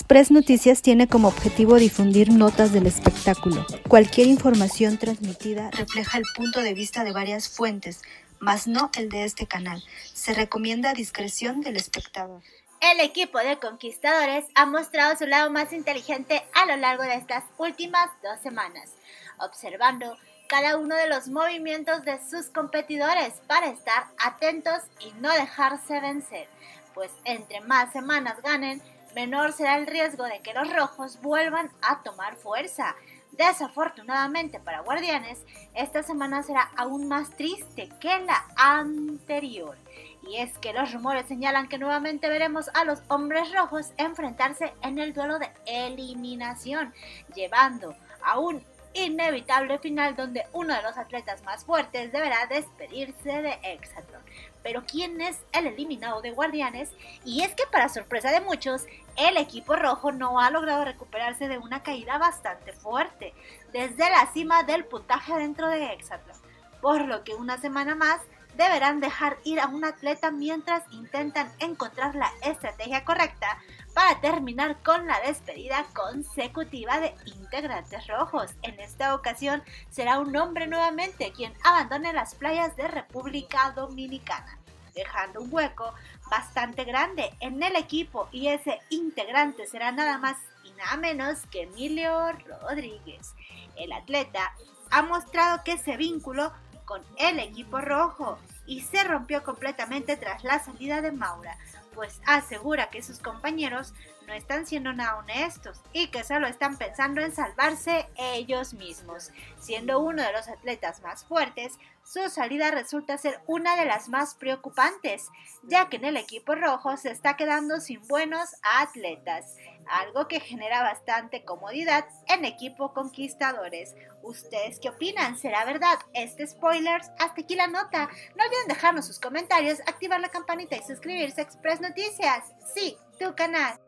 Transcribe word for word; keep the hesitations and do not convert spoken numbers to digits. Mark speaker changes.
Speaker 1: Express Noticias tiene como objetivo difundir notas del espectáculo. Cualquier información transmitida refleja el punto de vista de varias fuentes, mas no el de este canal. Se recomienda discreción del espectador.
Speaker 2: El equipo de conquistadores ha mostrado su lado más inteligente a lo largo de estas últimas dos semanas, observando cada uno de los movimientos de sus competidores para estar atentos y no dejarse vencer, pues entre más semanas ganen, menor será el riesgo de que los rojos vuelvan a tomar fuerza. Desafortunadamente para Guardianes, esta semana será aún más triste que la anterior. Y es que los rumores señalan que nuevamente veremos a los hombres rojos enfrentarse en el duelo de eliminación, llevando a un inevitable final donde uno de los atletas más fuertes deberá despedirse de Hexatron. Pero ¿quién es el eliminado de Guardianes? Y es que para sorpresa de muchos, el equipo rojo no ha logrado recuperarse de una caída bastante fuerte desde la cima del puntaje dentro de Hexatron, por lo que una semana más deberán dejar ir a un atleta mientras intentan encontrar la estrategia correcta para terminar con la despedida consecutiva de integrantes rojos. En esta ocasión será un hombre nuevamente quien abandone las playas de República Dominicana, dejando un hueco bastante grande en el equipo, y ese integrante será nada más y nada menos que Emilio Rodríguez. El atleta ha mostrado que ese vínculo con el equipo rojo y se rompió completamente tras la salida de Maura, pues asegura que sus compañeros no están siendo nada honestos y que solo están pensando en salvarse ellos mismos. Siendo uno de los atletas más fuertes, su salida resulta ser una de las más preocupantes, ya que en el equipo rojo se está quedando sin buenos atletas, algo que genera bastante comodidad en equipo conquistadores. ¿Ustedes qué opinan? ¿Será verdad este spoilers? Hasta aquí la nota. No olviden dejarnos sus comentarios, activar la campanita y suscribirse a Express Noticias. Sí, tu canal.